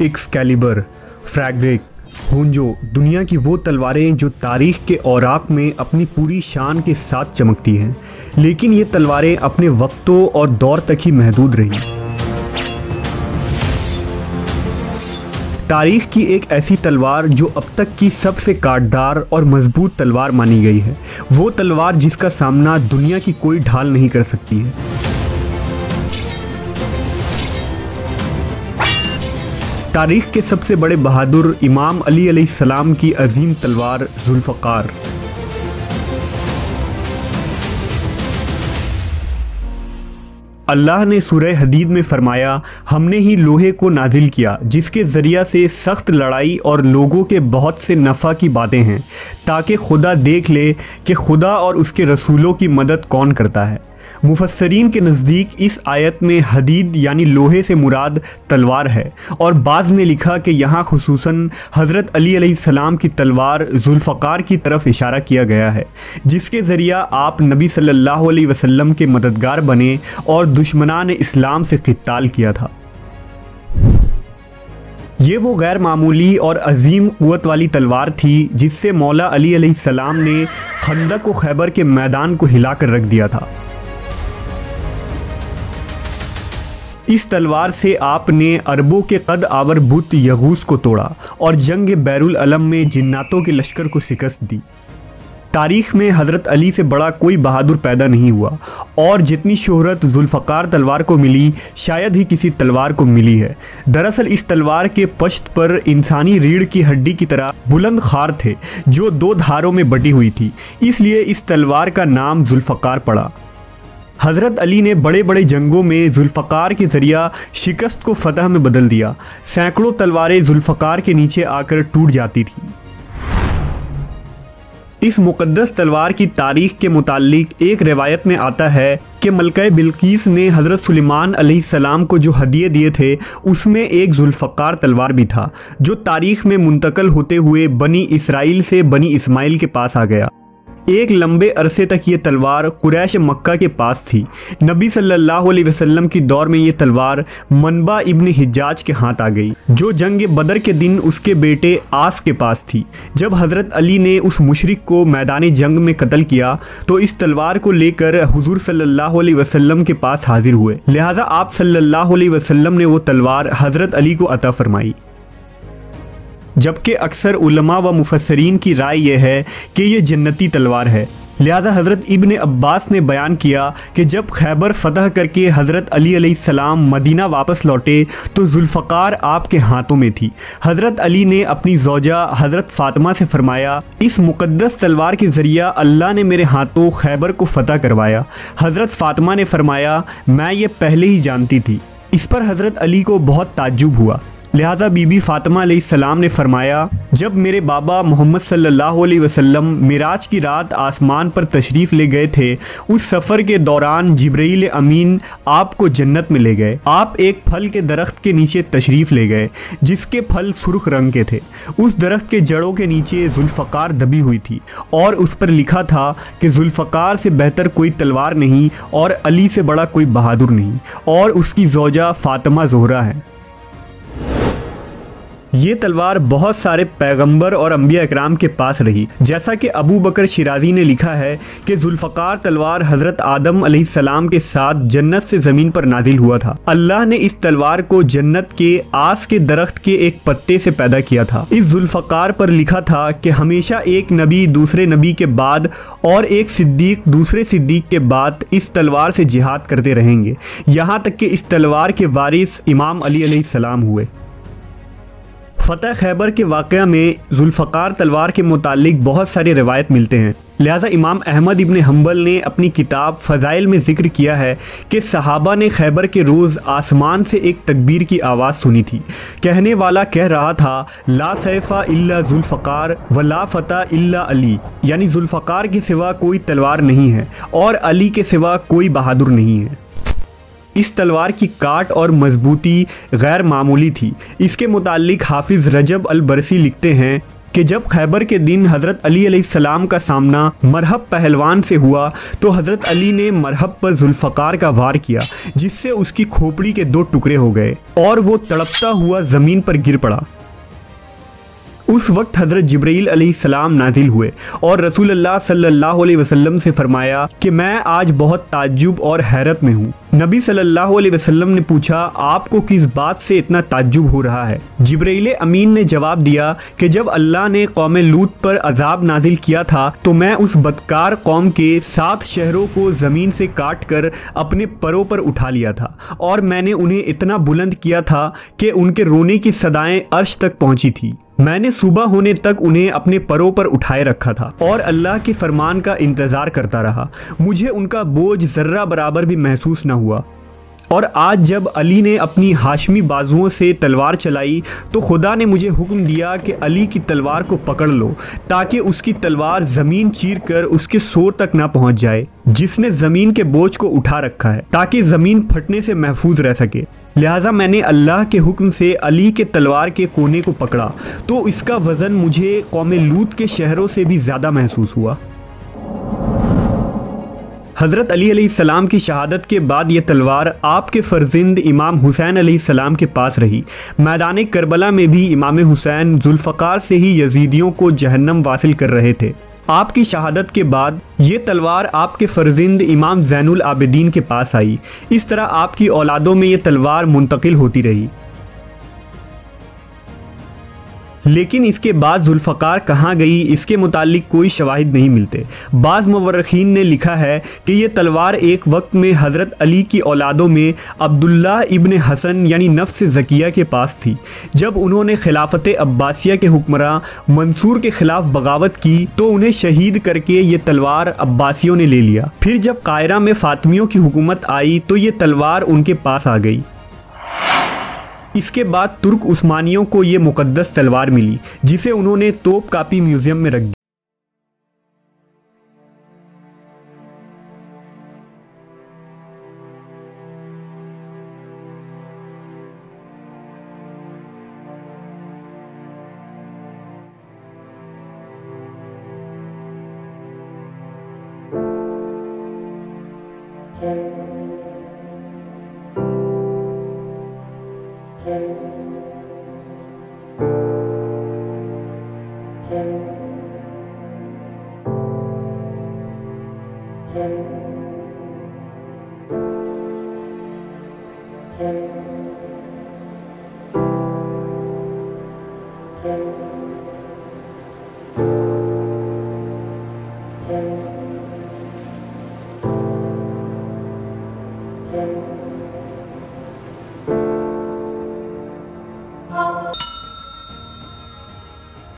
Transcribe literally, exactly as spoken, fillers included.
Excalibur, फ्रैगरेक, Honjo दुनिया की वो तलवारें जो तारीख़ के औराक में अपनी पूरी शान के साथ चमकती हैं, लेकिन ये तलवारें अपने वक्तों और दौर तक ही महदूद रहीं। तारीख़ की एक ऐसी तलवार जो अब तक की सबसे काटदार और मजबूत तलवार मानी गई है, वो तलवार जिसका सामना दुनिया की कोई ढाल नहीं कर सकती है। तारीख़ के सबसे बड़े बहादुर इमाम अली अलैहिस्सलाम की अजीम तलवार जुल्फ़कार। अल्लाह ने सूरह हदीद में फरमाया, हमने ही लोहे को नाजिल किया जिसके ज़रिया से सख्त लड़ाई और लोगों के बहुत से नफ़ा की बातें हैं, ताकि खुदा देख ले कि खुदा और उसके रसूलों की मदद कौन करता है। मुफस्सरीन के नज़दीक इस आयत में हदीद यानी लोहे से मुराद तलवार है, और बाज़ ने लिखा कि यहाँ खुसूसन हज़रत अली अलैहिस्सलाम की तलवार जुल्फ़कार की तरफ इशारा किया गया है, जिसके ज़रिया आप नबी सल्लल्लाहु अलैहि वसल्लम के मददगार बने और दुश्मनान इस्लाम से क़िताल किया था। ये वो गैर मामूली और अजीम क़ुव्वत वाली तलवार थी जिससे मौला अली अलैहिस्सलाम ने खंदक व खैबर के मैदान को हिला कर रख दिया था। इस तलवार से आपने अरबों के कद आवर बुत यगूस को तोड़ा और जंग बैरुल अलम में जिन्नातों के लश्कर को शिकस्त दी। तारीख़ में हज़रत अली से बड़ा कोई बहादुर पैदा नहीं हुआ, और जितनी शोहरत जुल्फ़कार तलवार को मिली शायद ही किसी तलवार को मिली है। दरअसल इस तलवार के पश्त पर इंसानी रीढ़ की हड्डी की तरह बुलंद खार थे जो दो धारों में बटी हुई थी, इसलिए इस तलवार का नाम जुल्फ़कार पड़ा। हज़रत अली ने बड़े बड़े जंगों में जुल्फ़कार के ज़रिया शिकस्त को फ़तह में बदल दिया। सैकड़ों तलवारें जुल्फ़कार के नीचे आकर टूट जाती थीं। इस मुक़द्दस तलवार की तारीख़ के मुताल्लिक़ एक रिवायत में आता है कि मलका बिल्कीस ने हज़रत सुलेमान अलैहिस्सलाम को जो हदिये दिए थे उसमें एक जुल्फ़कार तलवार भी था, जो तारीख़ में मुंतकल होते हुए बनी इसराइल से बनी इस्माइल के पास आ गया। एक लंबे अरसे तक ये तलवार कुरैश मक्का के पास थी। नबी सल्लल्लाहु अलैहि वसल्लम की दौर में ये तलवार मनबा इब्न हिज्जाज के हाथ आ गई, जो जंग बदर के दिन उसके बेटे आस के पास थी। जब हज़रत अली ने उस मुशरिक को मैदान जंग में कत्ल किया तो इस तलवार को लेकर हुजूर सल्लल्लाहु अलैहि वसल्लम के पास हाजिर हुए, लिहाजा आप सल्लल्लाहु अलैहि वसल्लम ने वो तलवार हज़रत अली को अता फरमाई। जबकि अक्सर उलमा व मुफस्सरीन की राय यह है कि ये जन्नती तलवार है। लिहाजा हज़रत इब्न अब्बास ने बयान किया कि जब खैबर फ़तह करके हज़रत अली अलैहिस्सलाम मदीना वापस लौटे तो जुल्फ़कार आपके हाथों में थी। हज़रत अली ने अपनी ज़ौजा हज़रत फ़ातिमा से फ़रमाया, इस मुक़द्दस तलवार के ज़रिया अल्लाह ने मेरे हाथों खैबर को फ़तह करवाया। हज़रत फ़ातिमा ने फ़रमाया, मैं ये पहले ही जानती थी। इस पर हज़रत अली को बहुत ताज्जुब हुआ, लिहाजा बीबी फ़ातिमा अलैहिस्सलाम ने फरमाया, जब मेरे बाबा मोहम्मद सल्लल्लाहु अलैहि वसल्लम मिराज की रात आसमान पर तशरीफ़ ले गए थे, उस सफ़र के दौरान जिब्रील अमीन आपको जन्नत में ले गए। आप एक फल के दरख्त के नीचे तशरीफ़ ले गए जिसके फल सुर्ख रंग के थे। उस दरख्त के जड़ों के नीचे जुल्फ़कार दबी हुई थी और उस पर लिखा था कि जुल्फ़कार से बेहतर कोई तलवार नहीं और अली से बड़ा कोई बहादुर नहीं, और उसकी ज़ौजा फ़ातिमा ज़ोहरा है। ये तलवार बहुत सारे पैगंबर और अंबिया इकराम के पास रही। जैसा कि अबू बकर शिराज़ी ने लिखा है कि जुल्फ़कार तलवार हज़रत आदम अलैहिस्सलाम के साथ जन्नत से ज़मीन पर नाजिल हुआ था। अल्लाह ने इस तलवार को जन्नत के आस के दरख्त के एक पत्ते से पैदा किया था। इस जुल्फ़कार पर लिखा था कि हमेशा एक नबी दूसरे नबी के बाद और एक सिद्दीक दूसरे सिद्दीक के बाद इस तलवार से जिहाद करते रहेंगे, यहाँ तक कि इस तलवार के वारिस इमाम अली अलैहिस्सलाम हुए। फ़तह खैबर के वाक़या में जुल्फ़कार तलवार के मुतालिक बहुत सारी रिवायत मिलते हैं। लिहाजा इमाम अहमद इब्न हम्बल ने अपनी किताब फ़ज़ाइल में ज़िक्र किया है कि सहाबा ने खैबर के रोज़ आसमान से एक तकबीर की आवाज़ सुनी थी। कहने वाला कह रहा था, ला सैफ़ा इल्ला जुल्फ़कार व ला फ़तह इल्ला अली, यानी जुल्फ़कार के सिवा कोई तलवार नहीं है और अली के सिवा कोई बहादुर नहीं है। इस तलवार की काट और मजबूती गैर मामूली थी। इसके मुतालिक हाफिज़ रजब अल बरसी लिखते हैं कि जब खैबर के दिन हज़रत अली अलैहिस्सलाम का सामना मरहब पहलवान से हुआ तो हज़रत अली ने मरहब पर जुल्फ़कार का वार किया, जिससे उसकी खोपड़ी के दो टुकड़े हो गए और वो तड़पता हुआ ज़मीन पर गिर पड़ा। उस वक्त हज़रत जिब्रील अलैहिस्सलाम नाजिल हुए और रसूलुल्लाह सल्लल्लाहु अलैहि वसल्लम से फरमाया कि मैं आज बहुत ताज्जुब और हैरत में हूँ। नबी सल्लल्लाहु अलैहि वसल्लम ने पूछा, आपको किस बात से इतना ताज्जुब हो रहा है? जिब्रील अमीन ने जवाब दिया कि जब अल्लाह ने कौम लूत पर अजाब नाजिल किया था तो मैं उस बदकार कौम के सात शहरों को ज़मीन से काट कर अपने परों पर उठा लिया था और मैंने उन्हें इतना बुलंद किया था कि उनके रोने की सदाएं अर्श तक पहुंची थी। मैंने सुबह होने तक उन्हें अपने परों पर उठाए रखा था और अल्लाह के फरमान का इंतज़ार करता रहा। मुझे उनका बोझ ज़र्रा बराबर भी महसूस न हुआ। और आज जब अली ने अपनी हाशमी बाजुओं से तलवार चलाई तो खुदा ने मुझे हुक्म दिया कि अली की तलवार को पकड़ लो ताकि उसकी तलवार ज़मीन चीर कर उसके सोर तक ना पहुंच जाए, जिसने ज़मीन के बोझ को उठा रखा है, ताकि ज़मीन फटने से महफूज रह सके। लिहाजा मैंने अल्लाह के हुक्म से अली के तलवार के कोने को पकड़ा तो इसका वज़न मुझे कौम लूत के शहरों से भी ज़्यादा महसूस हुआ। हज़रत अली अलैहिस्सलाम की शहादत के बाद ये तलवार आपके फ़र्जिंद इमाम हुसैन अलैहिस्सलाम के पास रही। मैदान करबला में भी इमाम हुसैन जुल्फ़कार से ही यजीदियों को जहन्नम वासिल कर रहे थे। आपकी शहादत के बाद ये तलवार आपके फ़र्जिंद इमाम ज़ैनुल आबिदीन के पास आई। इस तरह आपकी औलादों में ये तलवार मुंतकिल होती रही। लेकिन इसके बाद जुल्फ़कार कहाँ गई, इसके मुतालिक कोई शवाहिद नहीं मिलते। बाज़ मुवर्रिखीन ने लिखा है कि ये तलवार एक वक्त में हज़रत अली की औलादों में अब्दुल्ला इब्न हसन यानी नफ्स ज़किया के पास थी। जब उन्होंने खिलाफत अब्बासिया के हुक्मरां मंसूर के ख़िलाफ़ बगावत की तो उन्हें शहीद करके ये तलवार अब्बासियों ने ले लिया। फिर जब कायरा में फ़ातिमियों की हुकूमत आई तो ये तलवार उनके पास आ गई। इसके बाद तुर्क उस्मानियों को ये मुक़द्दस तलवार मिली, जिसे उन्होंने तोपकापी म्यूज़ियम में रख दिया। Thank you.